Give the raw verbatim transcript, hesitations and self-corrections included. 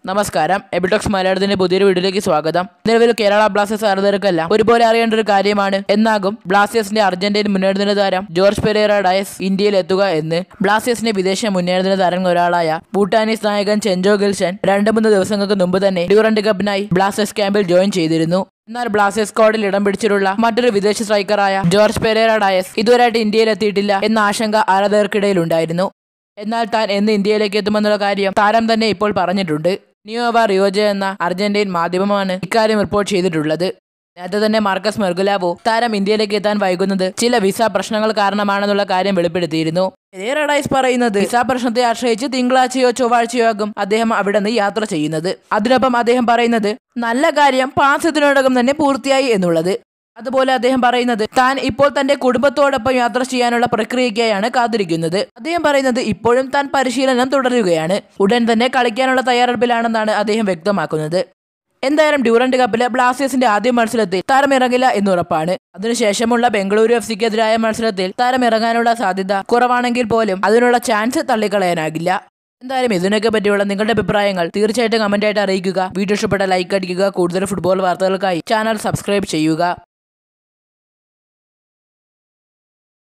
നമസ്കാരം, എബിടോക്സ് മലയാളത്തിന്റെ പുതിയൊരു വീഡിയോയിലേക്ക് സ്വാഗതം. നിലവിൽ കേരള ബ്ലാസ്റ്റേഴ്സ് ആരാധകർക്കെല്ലാം ഒരുപോലെ അറിയേണ്ട ഒരു കാര്യമാണ് എന്നാകും ബ്ലാസ്റ്റേഴ്സിന്റെ അർജന്റീൻ മുന്നേറുന്ന താരം ജോർജ് പെരേര ഡയസ് ഇന്ത്യയിൽ എത്തുക എന്ന്. ബ്ലാസ്റ്റേഴ്സിന്റെ വിദേശ മുന്നേറുന്ന താരങ്ങളിൽ ഒരാളായ ഭൂട്ടാനീസ് നായകൻ ചെഞ്ചോ ഗിൽഷൻ രണ്ട് മൂന്ന് ദിവസങ്ങൾക്ക് മുമ്പ് തന്നെ ഡ്യൂറന്റ് കപ്പിനായി ബ്ലാസ്റ്റേഴ്സ് ക്യാമ്പിൽ ജോയിൻ ചെയ്തിരുന്നു. എന്നാൽ ബ്ലാസ്റ്റേഴ്സ് സ്ക്വാഡിൽ ഇടം പിടിച്ചിട്ടുള്ള മറ്റൊരു വിദേശ സ്ട്രൈക്കറായ ജോർജ് പെരേര ഡയസ് ഇതുവരെയായിട്ട് ഇന്ത്യയിൽ എത്തിയിട്ടില്ല എന്ന ആശങ്ക ആരാധകർക്കിടയിലുണ്ടായിരുന്നു. എന്നാൽ താൻ എന്ന് ഇന്ത്യയിലേക്ക് എത്തുമെന്നുള്ള കാര്യം താരം തന്നെ ഇപ്പോൾ പറഞ്ഞിട്ടുണ്ട്. ന്യൂവ റിയോജെ എന്ന അർജന്റീൻ മാധ്യമമാണ് ഇക്കാര്യം റിപ്പോർട്ട് ചെയ്തിട്ടുള്ളത്. നേരത്തെ തന്നെ മാർക്കസ് മെർഗുലാവോ താരം ഇന്ത്യയിലേക്ക് എത്താൻ വൈകുന്നത് ചില വിസ പ്രശ്നങ്ങൾ കാരണമാണെന്നുള്ള കാര്യം വെളിപ്പെടുത്തിയിരുന്നു. പെരേര ഡയസ് പറയുന്നത് വിസ പ്രശ്നത്തെ ആശ്രയിച്ച് തിങ്കളാഴ്ചയോ ചൊവ്വാഴ്ചയോ ആകും അദ്ദേഹം അവിടെ നിന്ന് യാത്ര ചെയ്യുന്നത്. അതിനൊപ്പം അദ്ദേഹം പറയുന്നത് നല്ല കാര്യം പാസ് ഇതിനോടകം തന്നെ പൂർത്തിയായി എന്നുള്ളത്. അതുപോലെ അദ്ദേഹം പറയുന്നത് താൻ ഇപ്പോൾ തന്റെ കുടുംബത്തോടൊപ്പം യാത്ര ചെയ്യാനുള്ള പ്രക്രിയയ്ക്കായാണ് കാത്തിരിക്കുന്നത്. അദ്ദേഹം പറയുന്നത് ഇപ്പോഴും താൻ പരിശീലനം തുടരുകയാണ്, ഉടൻ തന്നെ കളിക്കാനുള്ള തയ്യാറെടുപ്പിലാണെന്നാണ് അദ്ദേഹം വ്യക്തമാക്കുന്നത്. എന്തായാലും ഡ്യൂറന്റ് കപ്പിലെ ബ്ലാസ്റ്റേഴ്സിന്റെ ആദ്യ മത്സരത്തിൽ താരം ഇറങ്ങില്ല എന്നുറപ്പാണ്. അതിനുശേഷമുള്ള ബംഗളൂരു എഫ് സിക്കെതിരായ മത്സരത്തിൽ താരം ഇറങ്ങാനുള്ള സാധ്യത കുറവാണെങ്കിൽ പോലും അതിനുള്ള ചാൻസ് തള്ളിക്കളയാനാകില്ല. എന്തായാലും ഇതിനൊക്കെ പറ്റിയുള്ള നിങ്ങളുടെ അഭിപ്രായങ്ങൾ തീർച്ചയായിട്ടും കമന്റായിട്ട് അറിയിക്കുക. വീഡിയോ ഇഷ്ടപ്പെട്ട ലൈക്ക് അടിക്കുക. കൂടുതൽ ഫുട്ബോൾ വാർത്തകൾക്കായി ചാനൽ സബ്സ്ക്രൈബ് ചെയ്യുക.